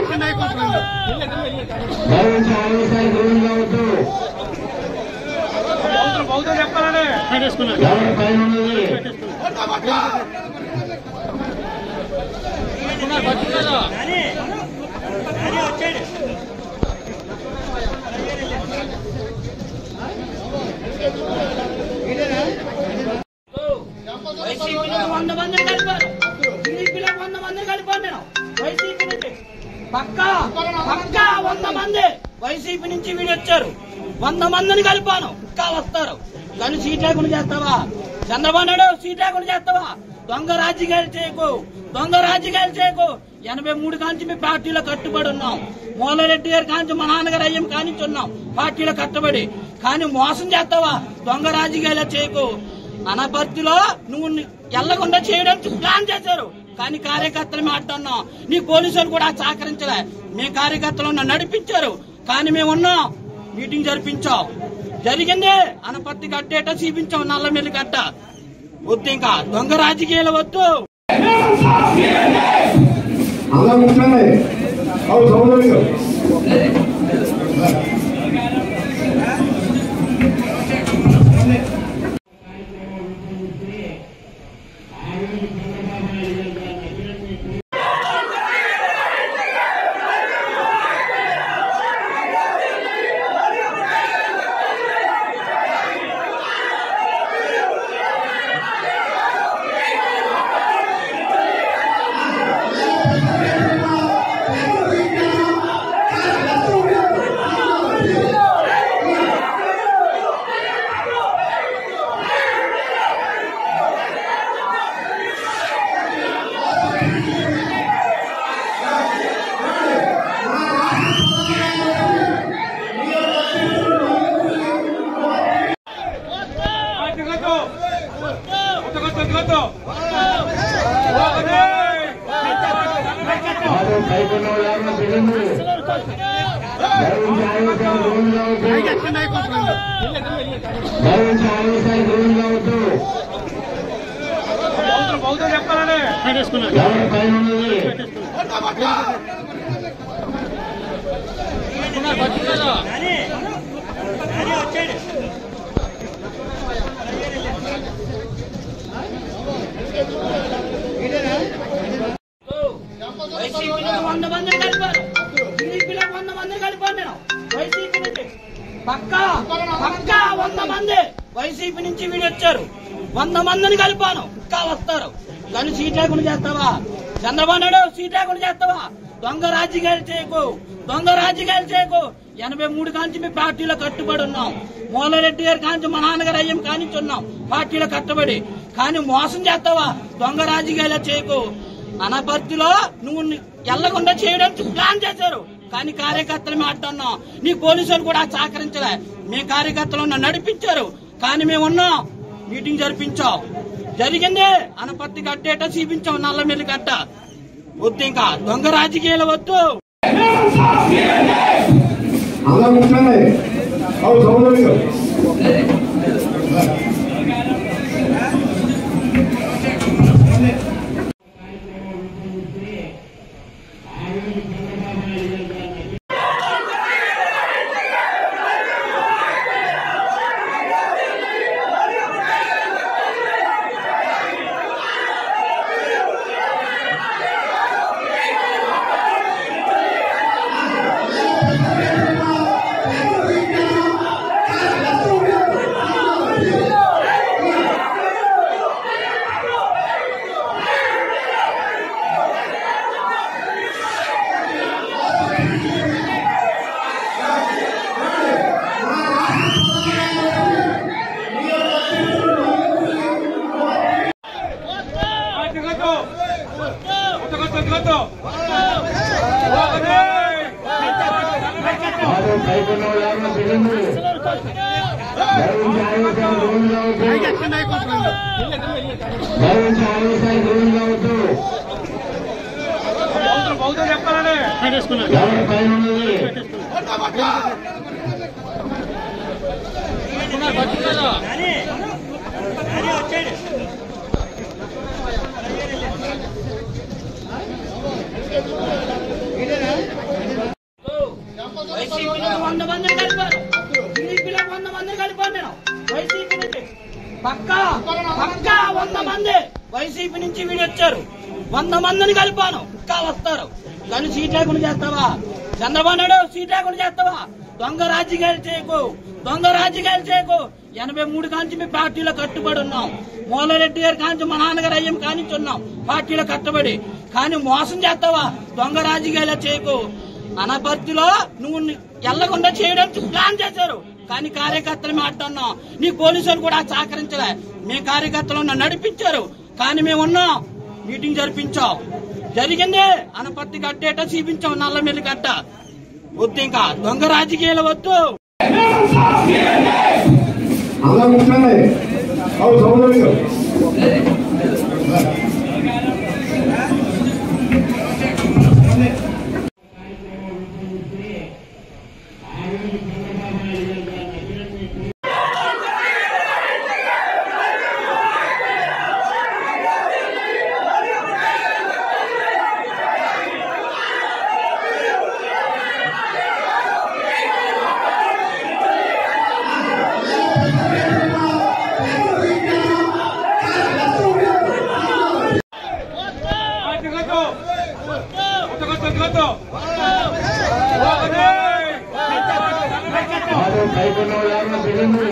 YCP నుంచి వీడు వచ్చారు 100 మందిని కలిపాను ఇంకా వస్తారు కానీ సీట్ లేకుండా చేస్తావా చంద్రబాబు నాయుడు సీట్ లేకుండా చేస్తావా దొంగ రాజకీయాలు చేయకు 83 కాంచి మీ పార్టీలో కట్టుబడి ఉన్నాం మూలారెడ్డి గారి కాంచి మా నాన్నగారు అయ్యం కానించి ఉన్నాం పార్టీలో కట్టుబడి కానీ మోసం చేస్తావా దొంగ రాజకీయాలు చేయకు అనపర్తిలో నువ్వు ఎల్లకుండా చేయడానికి ప్లాన్ చేశారు కానీ కార్యకర్తలు మాట్లాడున్నాం నీ పోలీసులు కూడా సహకరించలే మీ కార్యకర్తలు నడిపించారు కానీ మేమున్నాం మీటింగ్ జరిపించాం జరిగింది అనపర్తి కట్టేట చూపించాం నల్లమిల్లి కట్ట వద్దు ఇంకా దొంగ రాజకీయాలు వద్దు వైసీపీ నుంచి వీడు వచ్చారు 100 మందిని కలిపాను ఇంకా వస్తారు కానీ సీట్ లేకుండా చేస్తావా చంద్రబాబు నాయుడు సీట్ లేకుండా చేస్తావా దొంగ రాజకీయాలు చేయకు 83 కాంచి మీ పార్టీలో కట్టుబడి ఉన్నాం మూలారెడ్డి గారి కాంచి మా నాన్నగారు అయ్యం కానించి ఉన్నాం పార్టీలో కట్టుబడి కానీ మోసం చేస్తావా దొంగ రాజకీయాలు చేయకు అనపర్తిలో నువ్వు ఎల్లకుండా చేయడానికి ప్లాన్ చేశారు కానీ కార్యకర్తలు మాట్లాడున్నాం నీ పోలీసులు కూడా సహకరించలే మీ కార్యకర్తలు నడిపించారు కానీ మేమున్నాం మీటింగ్ జరిపించాం జరిగింది అనపర్తి కట్టేట చూపించాం నల్లమిల్లి కట్ట వద్దు ఇంకా దొంగ రాజకీయాలు వద్దు వచ్చాడు వైసీపీ 100 మందిని కలిపాను, టీడీపీలో 100 మందిని కలిపాను నేను. వైసీపీ నుంచి పక్కా 100 మంది వైసీపీ నుంచి వీడు వచ్చారు. 100 మందిని కలిపాను, ఇంకా వస్తారు. కానీ సీట్ లేకుండా చేస్తావా చంద్రబాబు నాయుడు? సీట్ లేకుండా చేస్తావా? దొంగ రాజకీయాలు చేయకు, దొంగ రాజకీయాలు చేయకు. 83 కాంచి మీ పార్టీలో కట్టుబడి ఉన్నాం. మూలారెడ్డి గారి కాంచి మా నాన్నగారు అయ్యం కానించి ఉన్నాం పార్టీలో కట్టుబడి. కానీ మోసం చేస్తావా? దొంగ రాజకీయాలు చేయకు. అనపర్తిలో నువ్వు ఎల్లకుండా చేయడానికి ప్లాన్ చేశారు, కానీ కార్యకర్తలు మాట్లాడినాం. నీ పోలీసులు కూడా సహకరించలే. మీ కార్యకర్తలు నడిపించారు, కానీ మేమున్నాం. మీటింగ్ జరిపించాం, జరిగింది. అనపర్తి కట్టేట చూపించాం, నల్లమిల్లి కట్ట. వద్దు, ఇంకా దొంగ రాజకీయాలు వద్దు.